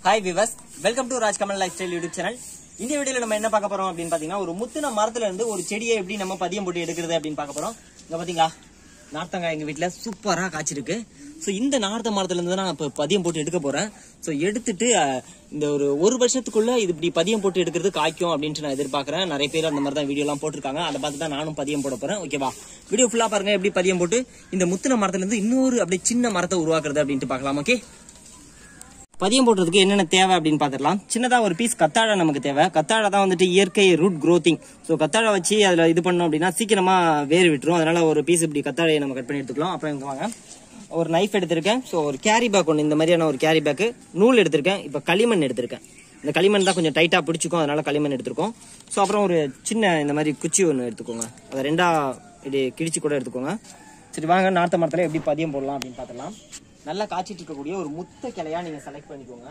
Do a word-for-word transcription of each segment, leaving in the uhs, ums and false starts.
Hi viewers, welcome to Rajkamal Lifestyle YouTube channel. இந்த வீடியோல நம்ம என்ன பார்க்க போறோம் அப்படினு பாத்தீங்கன்னா ஒரு முத்துன மரத்துல இருந்து ஒரு செடியை எப்படி நம்ம பதியம் போட்டு எடுக்கிறது அப்படினு பார்க்க போறோம். இங்க பாத்தீங்களா நார்த்தங்காய் எங்க வீட்ல சூப்பரா காய்ச்சிருக்கு. சோ இந்த நார்த்த மரத்துல இருந்து நான் இப்ப பதியம் போட்டு எடுக்க போறேன். சோ எடுத்துட்டு இந்த ஒரு ஒரு வருஷத்துக்குள்ள இது இப்படி பதியம் போட்டு எடுக்கிறது காய்க்கும் அப்படினு நான் எதிர்பார்க்கறேன். நிறைய பேர் அந்த மாதிரி தான் வீடியோ எல்லாம் போட்டுருக்காங்க. அத பார்த்து தான் நானும் பதியம் போட போறேன். ஓகேவா? வீடியோ ஃபுல்லா பாருங்க எப்படி பதியம் போட்டு இந்த முத்துன மரத்துல இருந்து இன்னொரு அப்படியே சின்ன மரத்தை உருவாக்குறது அப்படினு பார்க்கலாம். ஓகே? பதியம் போடுறதுக்கு என்னென்ன தேவை அப்படின்னு பாத்துக்கலாம். சின்னதா ஒரு பீஸ் கத்தாழை நமக்கு தேவை. கத்தாழை தான் வந்துட்டு இயற்கை ரூட் க்ரோத்திங். ஸோ கத்தாழை வச்சு அதுல இது பண்ணோம் அப்படின்னா சீக்கிரமா வேர் விட்டுரும். அதனால ஒரு பீஸ் இப்படி கத்தாழையை நம்ம கட் பண்ணி எடுத்துக்கலாம். அப்புறம் இங்க வாங்க, ஒரு நைஃப் எடுத்திருக்கேன். ஸோ ஒரு கேரி பேக் ஒன்று, இந்த மாதிரியான ஒரு கேரி பேக்கு, நூல் எடுத்திருக்கேன். இப்போ களிமண் எடுத்திருக்கேன். இந்த களிமண் தான் கொஞ்சம் டைட்டா பிடிச்சிக்கும், அதனால களிமண் எடுத்திருக்கோம். ஸோ அப்புறம் ஒரு சின்ன இந்த மாதிரி குச்சி ஒன்று எடுத்துக்கோங்க. அதை ரெண்டா இப்படி கிழிச்சு கூட எடுத்துக்கோங்க. சரி வாங்க, நார்த்த மரத்துல எப்படி பதியம் போடலாம் அப்படின்னு பார்த்துக்கலாம். நல்லா காய்ச்சிட்டு இருக்கக்கூடிய ஒரு முத்த கிளையா நீங்க செலக்ட் பண்ணிக்கோங்க.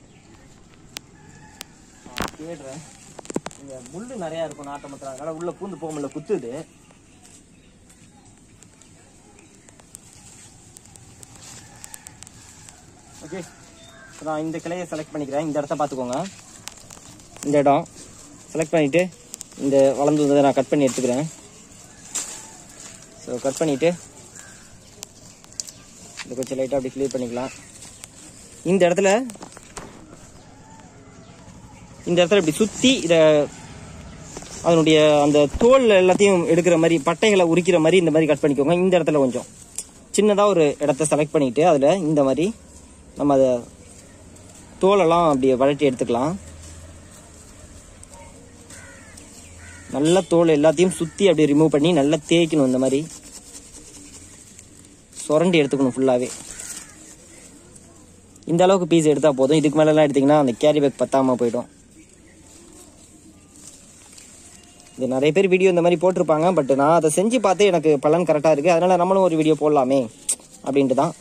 தேடுறேன், இங்க முள்ளு நிறைய இருக்கும் நாட்டு மரத்துல, அதனால உள்ள பூந்து போக முடியல, குத்துது. ஓகே, நான் இந்த கிளையை செலக்ட் பண்ணிக்கிறேன். இந்த இடத்த பார்த்துக்கோங்க. இந்த இடம் செலக்ட் பண்ணிட்டு இந்த வளர்ந்து வந்ததை நான் கட் பண்ணி எடுத்துக்கிறேன். ஸோ கட் பண்ணிட்டு இது கொஞ்சம் லைட்டாக அப்படி கிளியர் பண்ணிக்கலாம். இந்த இடத்துல இந்த இடத்துல இப்படி சுற்றி இதை அதனுடைய அந்த தோல் எல்லாத்தையும் எடுக்கிற மாதிரி, பட்டைகளை உரிக்கிற மாதிரி இந்த மாதிரி கட் பண்ணிக்கோங்க. இந்த இடத்துல கொஞ்சம் சின்னதாக ஒரு இடத்த செலக்ட் பண்ணிட்டு அதில் இந்த மாதிரி நம்ம அதை தோலெல்லாம் அப்படியே வளட்டி எடுத்துக்கலாம். நல்ல தோல் எல்லாத்தையும் சுற்றி அப்படியே ரிமூவ் பண்ணி நல்லா தேய்க்கணும். இந்த மாதிரி சுரண்டி எடுத்துக்கணும் ஃபுல்லாகவே. இந்த அளவுக்கு பீஸ் எடுத்தால் போதும். இதுக்கு மேலெல்லாம் எடுத்திங்கன்னா அந்த கேரி பேக் பத்தாமல் போயிடும். இது நிறைய பேர் வீடியோ இந்த மாதிரி போட்டிருப்பாங்க. பட் நான் அதை செஞ்சு பார்த்து எனக்கு பலன் கரெக்டாக இருக்குது. அதனால் நம்மளும் ஒரு வீடியோ போடலாமே அப்படின்ட்டு தான்.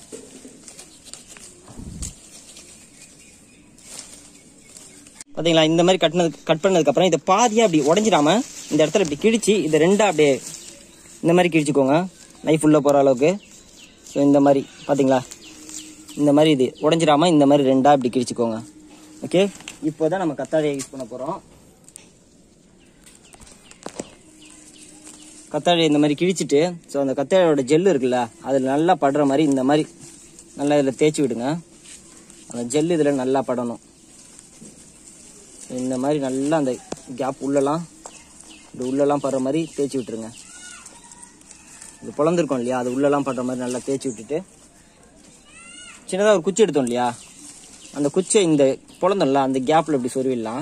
பார்த்தீங்களா, இந்த மாதிரி கட்டினது கட் பண்ணதுக்கப்புறம் இதை பாதியாக அப்படி உடஞ்சிடாம இந்த இடத்துல இப்படி கிழிச்சு இதை ரெண்டாக அப்படியே இந்த மாதிரி கிழிச்சிக்கோங்க, நைஃப் உள்ள போகிற அளவுக்கு. ஸோ இந்த மாதிரி பார்த்தீங்களா, இந்த மாதிரி இது உடஞ்சிடாம இந்த மாதிரி ரெண்டாக இப்படி கிழிச்சிக்கோங்க. ஓகே, இப்போ தான் நம்ம கத்தாழையை யூஸ் பண்ண போகிறோம். கத்தாழையை இந்த மாதிரி கிழிச்சிட்டு, ஸோ அந்த கத்தாழையோட ஜெல்லு இருக்குல்ல, அதில் நல்லா படுற மாதிரி இந்த மாதிரி நல்லா இதில் தேய்ச்சி விடுங்க. அந்த ஜெல்லு இதில் நல்லா படணும். இந்த மாதிரி நல்லா அந்த கேப் உள்ளலாம் இது உள்ளலாம் படுற மாதிரி தேய்ச்சி விட்டுருங்க. இது பொழந்திருக்கோம் இல்லையா, அது உள்ளலாம் படுற மாதிரி நல்லா தேய்ச்சி விட்டுட்டு சின்னதாக ஒரு குச்சி எடுத்தோம் இல்லையா, அந்த குச்சியை இந்த பொழந்தோம்ல அந்த கேப்பில் இப்படி சொருவிடலாம்.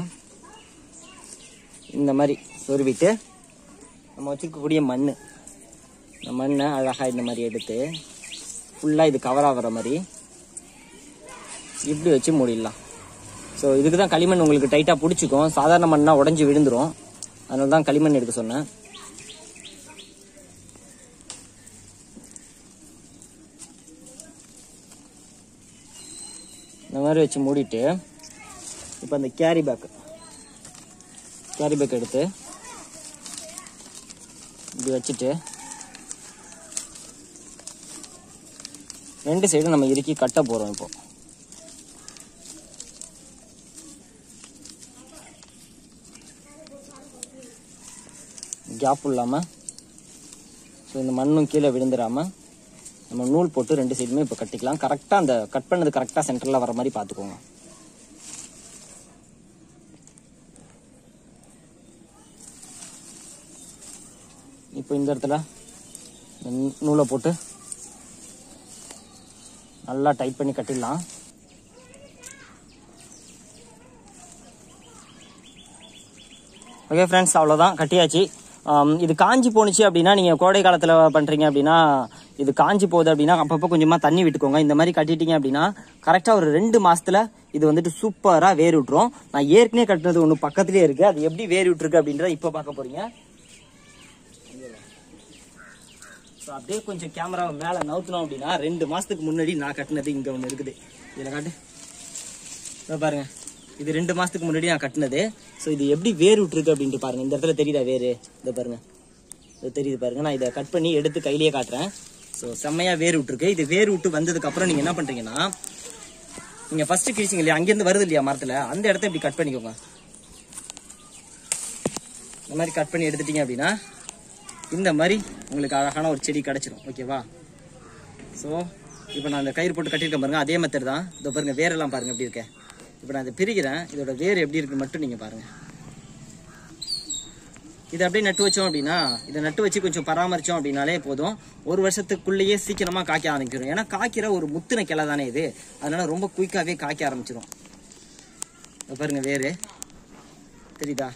இந்த மாதிரி சொருவிட்டு நம்ம வச்சுருக்கக்கூடிய மண், இந்த மண்ணை அழகாக இந்த மாதிரி எடுத்து ஃபுல்லாக இது கவர் ஆகிற மாதிரி இப்படி வச்சு மூடிடலாம். ஸோ இதுக்கு தான் களிமண் உங்களுக்கு டைட்டாக பிடிச்சிக்கும். சாதாரண மண்ணா உடஞ்சி விழுந்துடும். அதனால தான் களிமண் எடுக்க சொன்னேன். இந்த மாதிரி வச்சு மூடிட்டு இப்போ அந்த கேரி பேக் கேரி பேக் எடுத்து இப்படி வச்சுட்டு ரெண்டு சைடும் நம்ம இறுக்கி கட்ட போகிறோம். இப்போ கேப் இல்லாமல், ஸோ இந்த மண்ணும் கீழே விழுந்துடாமல் நம்ம நூல் போட்டு ரெண்டு சைடுமே இப்போ கட்டிக்கலாம். கரெக்டாக அந்த கட் பண்ணது கரெக்டாக சென்டரில் வர மாதிரி பார்த்துக்கோங்க. இப்போ இந்த இடத்துல நூலை போட்டு நல்லா டைட் பண்ணி கட்டிடலாம். ஓகே ஃப்ரெண்ட்ஸ், அவ்வளோதான், கட்டியாச்சு. இது காஞ்சி போணுச்சு அப்படின்னா, நீங்கள் கோடை காலத்தில் பண்ணுறீங்க அப்படின்னா, இது காஞ்சி போகுது அப்படின்னா அப்பப்போ கொஞ்சமாக தண்ணி விட்டுக்கோங்க. இந்த மாதிரி கட்டிட்டீங்க அப்படின்னா கரெக்டாக ஒரு ரெண்டு மாதத்தில் இது வந்துட்டு சூப்பராக வேர் விட்டுரும். நான் ஏற்கனவே கட்டினது ஒன்று பக்கத்துலேயே இருக்குது. அது எப்படி வேர் விட்டுருக்கு அப்படின்றத இப்போ பார்க்க போகிறீங்க. ஸோ அப்படியே கொஞ்சம் கேமராவை மேலே நவுத்தணும் அப்படின்னா ரெண்டு மாதத்துக்கு முன்னாடி நான் கட்டினது இங்கே ஒன்று இருக்குது. இதில் காட்டு, இதை பாருங்கள், இது ரெண்டு மாசத்துக்கு முன்னாடி நான் கட்டினது. ஸோ இது எப்படி வேர் விட்டுருக்கு அப்படின்ட்டு பாருங்க. இந்த இடத்துல தெரியுதா வேறு? இதை பாருங்க, இது தெரியுது பாருங்க. நான் இதை கட் பண்ணி எடுத்து கையிலேயே காட்டுறேன். ஸோ செம்மையா வேர் விட்டுருக்கு. இது வேர் விட்டு வந்ததுக்கு அப்புறம் நீங்க என்ன பண்றீங்கன்னா, நீங்க ஃபர்ஸ்ட் கிழிச்சிங்க இல்லையா, அங்கிருந்து வருது இல்லையா மரத்துல, அந்த இடத்த இப்படி கட் பண்ணிக்கோங்க. இந்த மாதிரி கட் பண்ணி எடுத்துட்டீங்க அப்படின்னா இந்த மாதிரி உங்களுக்கு அழகான ஒரு செடி கிடைச்சிடும். ஓகேவா? ஸோ இப்போ நான் அந்த கயிறு போட்டு கட்டியிருக்கேன் பாருங்க, அதே மெத்தட் தான். இதோ பாருங்க வேரெல்லாம் பாருங்க எப்படி இருக்கேன். இப்போ நான் இதை பிரிக்கிறேன், இதோட வேர் எப்படி இருக்குன்னு மட்டும் நீங்க பாருங்க. இதை அப்படியே நட்டு வச்சோம் அப்படின்னா, இதை நட்டு வச்சு கொஞ்சம் பராமரிச்சோம் அப்படின்னாலே போதும், ஒரு வருஷத்துக்குள்ளேயே சீக்கிரமா காய்க்க ஆரம்பிச்சிடும். ஏன்னா காய்க்கிற ஒரு முத்தின கிளை தானே இது, அதனால ரொம்ப குயிக்காவே காய்க்க ஆரம்பிச்சிடும். பாருங்க வேறு தெரியுதா?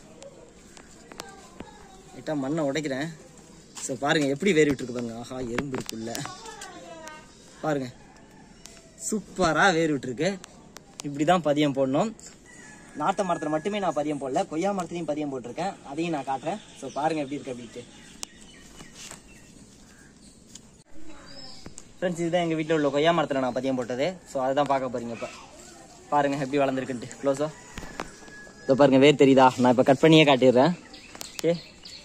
லைட்டா மண்ணை உடைக்கிறேன். ஸோ பாருங்க எப்படி வேறு விட்டுருக்கு பாருங்க. ஆஹா, எறும்பு இருக்குள்ள பாருங்க, சூப்பரா வேறு விட்டுருக்கு. இப்படிதான் பதியம் போடணும். நாட்டு மரத்துல மட்டுமே நான் பதியம் போடல, கொய்யா மரத்துலையும் பதியம் போட்டிருக்கேன், அதையும் நான் காட்டுறேன். ஸோ பாருங்க எப்படி இருக்கு அப்படின்ட்டு. ஃப்ரெண்ட்ஸ், இதுதான் எங்க வீட்டில் உள்ள கொய்யா மரத்துல நான் பதியம் போட்டது. ஸோ அதுதான் பார்க்க போறீங்க. இப்போ பாருங்க எப்படி வளர்ந்துருக்குன்ட்டு க்ளோஸோ. இப்போ பாருங்க வேர் தெரியுதா? நான் இப்போ கட் பண்ணியே காட்டிடுறேன். ஓகே,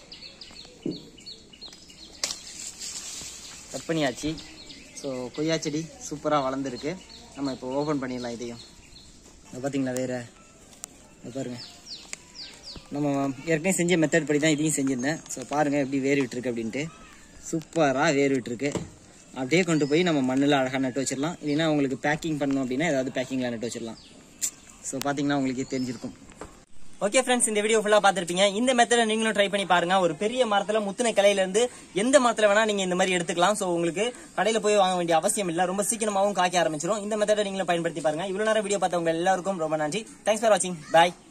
கட் பண்ணியாச்சு. ஸோ கொய்யா செடி சூப்பராக வளர்ந்துருக்கு. நம்ம இப்போ ஓப்பன் பண்ணிடலாம் இதையும். பார்த்தீங்களா வேற பாருங்க, நம்ம ஏற்கனவே செஞ்ச மெத்தட் படி தான் இதையும் செஞ்சுருந்தேன். ஸோ பாருங்கள் எப்படி வேறு விட்டுருக்கு அப்படின்ட்டு. சூப்பராக வேறு விட்டுருக்கு. அப்படியே கொண்டு போய் நம்ம மண்ணில் அழகாக நட்டு வச்சிடலாம். இல்லைன்னா உங்களுக்கு பேக்கிங் பண்ணணும் அப்படின்னா ஏதாவது பேக்கிங்கில் நட்டு வச்சிடலாம். ஸோ பார்த்தீங்கன்னா உங்களுக்கு தெரிஞ்சிருக்கும். ஓகே ஃப்ரெண்ட்ஸ், இந்த வீடியோ ஃபுல்லா பார்த்திருப்பீங்க. இந்த மெத்தடை நீங்களும் ட்ரை பண்ணி பாருங்க. ஒரு பெரிய மரத்துல முத்தின கிளையில இருந்து எந்த மரத்துல வேணா நீங்க இந்த மாதிரி எடுத்துக்கலாம். சோ உங்களுக்கு கடையில போய் வாங்க வேண்டிய அவசியம் இல்ல, ரொம்ப சீக்கிரமாவும் காய்க்க ஆரம்பிச்சிடும். இந்த மெத்தடை நீங்களும் பயன்படுத்தி பாருங்க. இவ்வளவு நேரம் வீடியோ பார்த்தவங்க எல்லாருக்கும் ரொம்ப நன்றி. தேங்க்ஸ் ஃபார் வாட்சிங். பாய்.